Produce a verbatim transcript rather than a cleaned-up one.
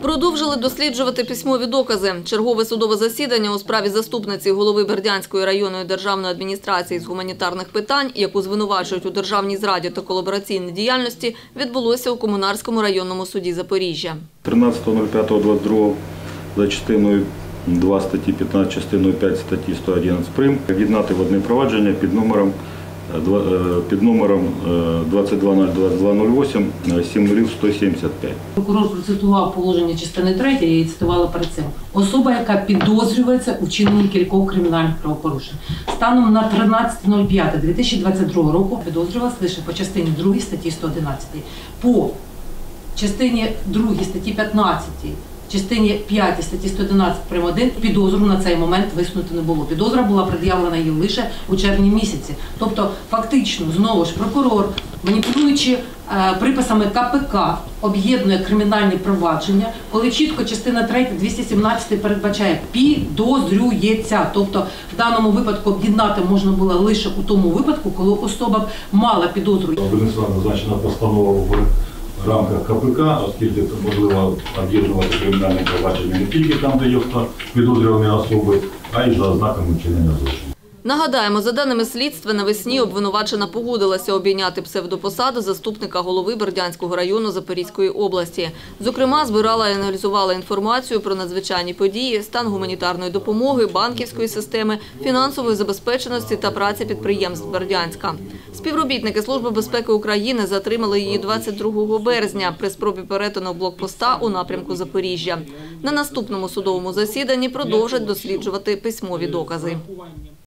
Продовжили досліджувати письмові докази. Чергове судове засідання у справі заступниці голови Бердянської районної державної адміністрації з гуманітарних питань, яку звинувачують у державній зраді та колабораційній діяльності, відбулося у Комунарському районному суді Запоріжжя. тринадцятого п'ятого двадцять другого за частиною два статті п'ятнадцять, частиною п'ять статті сто одинадцять прим. Об'єднати в одне провадження під номером під номером двадцять два нуль двадцять два нуль вісім сім нуль сто сімдесят п'ять. Прокурор процитував положення частини третьої, я її цитувала перед цим. Особа, яка підозрюється у вчиненні кількох кримінальних правопорушень. Станом на тринадцяте п'яте дві тисячі двадцять другого року підозрювалася лише по частині другій статті сто одинадцять. По частині другій статті п'ятнадцять, частині п'ятій статті сто одинадцять прим. один підозру на цей момент висунути не було. Підозра була пред'явлена їй лише у червні місяці. Тобто, фактично, знову ж прокурор, маніпулюючи е, приписами Ка Пе Ка, об'єднує кримінальні провадження, коли чітко частина третя двісті сімнадцять передбачає підозрюється. Тобто, в даному випадку об'єднати можна було лише у тому випадку, коли особа мала підозру. Винесла назначена постанова в рамках Ка Пе Ка, оскільки можливо об'єднувати кримінальне провадження не тільки там, де є підозрювані особи, а й за ознаками вчинення злочину. Нагадаємо, за даними слідства, навесні обвинувачена погодилася обійняти псевдопосаду заступника голови Бердянського району Запорізької області. Зокрема, збирала і аналізувала інформацію про надзвичайні події, стан гуманітарної допомоги, банківської системи, фінансової забезпеченості та праці підприємств Бердянська. Співробітники Служби безпеки України затримали її двадцять другого березня при спробі перетину блокпоста у напрямку Запоріжжя. На наступному судовому засіданні продовжать досліджувати письмові докази.